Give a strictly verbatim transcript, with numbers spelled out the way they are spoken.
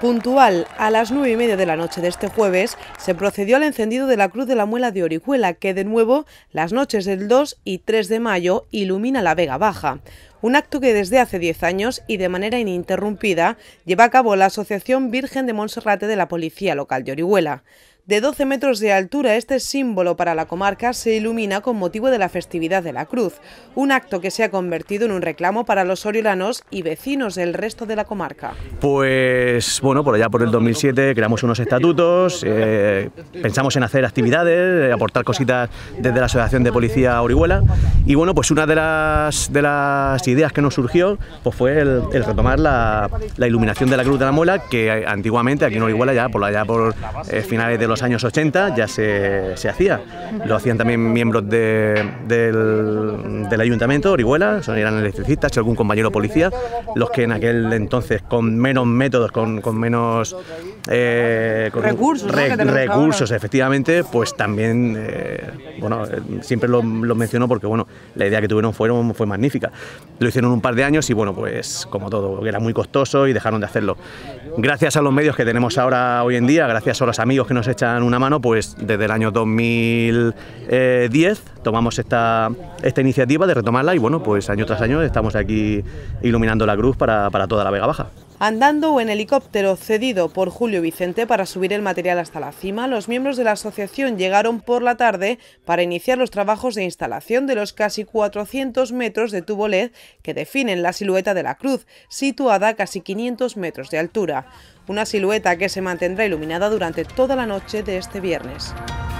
Puntual, a las nueve y media de la noche de este jueves, se procedió al encendido de la Cruz de la Muela de Orihuela, que de nuevo, las noches del dos y tres de mayo, ilumina la Vega Baja. Un acto que desde hace diez años y de manera ininterrumpida lleva a cabo la Asociación Virgen de Monserrate de la Policía Local de Orihuela. De doce metros de altura, este símbolo para la comarca se ilumina con motivo de la festividad de la Cruz, un acto que se ha convertido en un reclamo para los oriolanos y vecinos del resto de la comarca. Pues bueno, por allá por el dos mil siete creamos unos estatutos, eh, pensamos en hacer actividades, aportar cositas desde la Asociación de Policía Orihuela, y bueno, pues una de las, de las ideas que nos surgió pues fue el, el retomar la, la iluminación de la Cruz de la Muela, que antiguamente aquí en Orihuela ya por, allá por eh, finales de los años ochenta ya se, se hacía. Lo hacían también miembros de, del, del Ayuntamiento de Orihuela, eran electricistas y algún compañero policía, los que en aquel entonces con menos métodos, con, con menos eh, con recursos, re, ¿no? recursos efectivamente, pues también, eh, bueno, siempre lo, lo menciono porque bueno, la idea que tuvieron fueron, fue magnífica. Lo hicieron un par de años y bueno, pues como todo, era muy costoso y dejaron de hacerlo. Gracias a los medios que tenemos ahora hoy en día, gracias a los amigos que nos echan una mano, pues desde el año dos mil diez tomamos esta, esta iniciativa de retomarla y bueno, pues año tras año estamos aquí iluminando la cruz para, para toda la Vega Baja. Andando o en helicóptero cedido por Julio Vicente para subir el material hasta la cima, los miembros de la asociación llegaron por la tarde para iniciar los trabajos de instalación de los casi cuatrocientos metros de tubo L E D que definen la silueta de la cruz, situada a casi quinientos metros de altura. Una silueta que se mantendrá iluminada durante toda la noche de este viernes.